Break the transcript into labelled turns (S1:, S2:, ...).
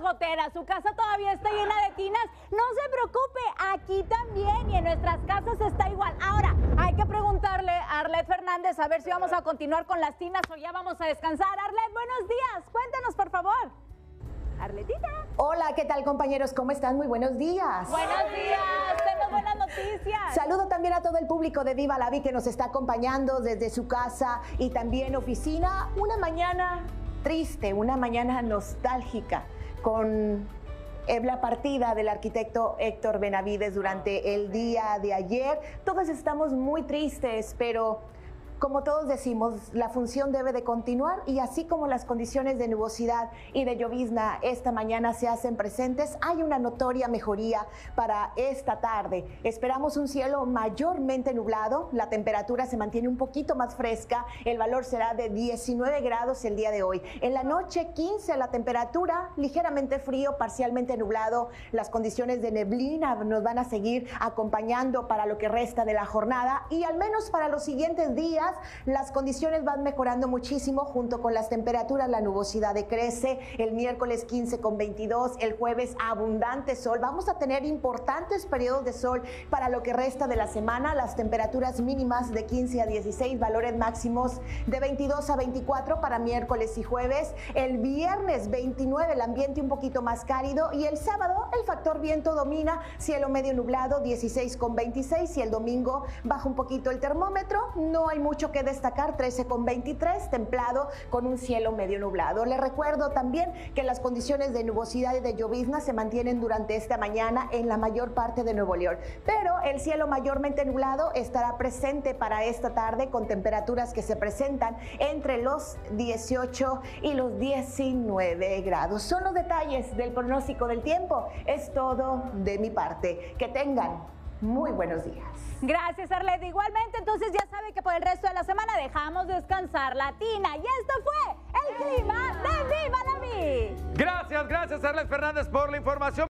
S1: gotera, su casa todavía está llena de tinas, no se preocupe, aquí también y en nuestras casas está igual. Ahora, hay que preguntarle a Arlet Fernández a ver si vamos a continuar con las tinas o ya vamos a descansar. Arlet, buenos días, cuéntanos por favor. Arletita.
S2: Hola, ¿qué tal compañeros? ¿Cómo están? Muy buenos días.
S1: Buenos días, tenemos buenas noticias.
S2: Saludo también a todo el público de Viva la Vi que nos está acompañando desde su casa y también oficina. Una mañana triste, una mañana nostálgica con la partida del arquitecto Héctor Benavides durante el día de ayer. Todos estamos muy tristes, pero como todos decimos, la función debe de continuar y así como las condiciones de nubosidad y de llovizna esta mañana se hacen presentes, hay una notoria mejoría para esta tarde. Esperamos un cielo mayormente nublado, la temperatura se mantiene un poquito más fresca, el valor será de 19 grados el día de hoy. En la noche 15 la temperatura, ligeramente frío, parcialmente nublado, las condiciones de neblina nos van a seguir acompañando para lo que resta de la jornada y al menos para los siguientes días las condiciones van mejorando muchísimo junto con las temperaturas, la nubosidad decrece, el miércoles 15 con 22, el jueves abundante sol, vamos a tener importantes periodos de sol para lo que resta de la semana, las temperaturas mínimas de 15 a 16, valores máximos de 22 a 24 para miércoles y jueves, el viernes 29 el ambiente un poquito más cálido y el sábado el factor viento domina, cielo medio nublado 16 con 26 y el domingo baja un poquito el termómetro, no hay mucho que destacar, 13 con 23, templado con un cielo medio nublado. Les recuerdo también que las condiciones de nubosidad y de llovizna se mantienen durante esta mañana en la mayor parte de Nuevo León, pero el cielo mayormente nublado estará presente para esta tarde con temperaturas que se presentan entre los 18 y los 19 grados. Son los detalles del pronóstico del tiempo. Es todo de mi parte. Que tengan muy buenos días.
S1: Gracias, Arlet. Igualmente, entonces ya sabe que por el resto de la semana dejamos descansar la tina. Y esto fue el clima de Viva la Vi.
S3: Gracias, Arlet Fernández por la información.